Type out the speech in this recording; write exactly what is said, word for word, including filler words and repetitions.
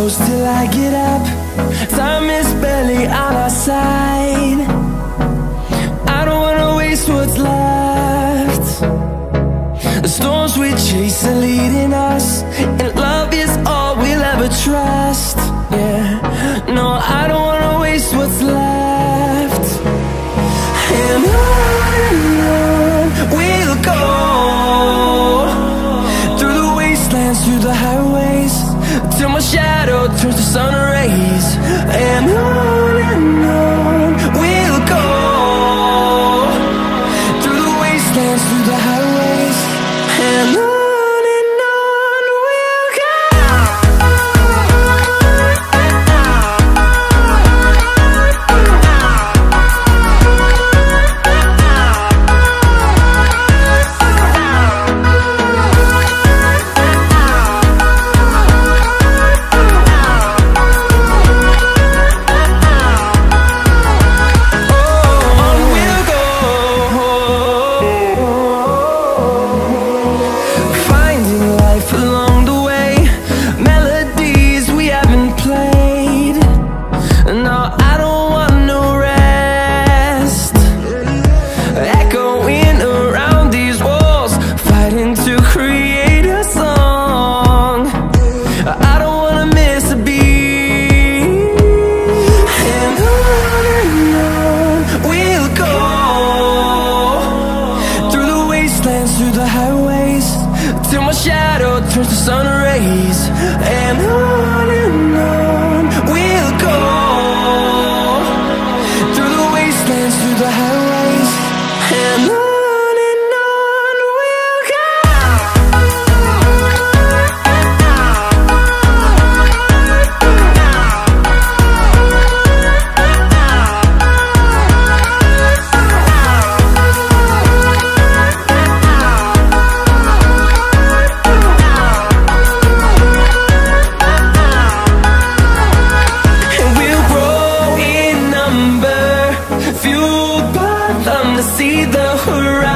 close till I get up. Time is barely on our side. I don't wanna waste what's left. The storms we chase are leading us, and love is all we'll ever trust. Yeah, no, I don't wanna waste what's left. And on and on we'll go, through the wastelands, through the highways, till my shadow turns to sun rays. And on and on we'll go, through the wastelands, through the highways, and on. Through the highways, till my shadow turns to sun rays. And on and on we'll go, through the wastelands, through the highways, and on. See the horizon.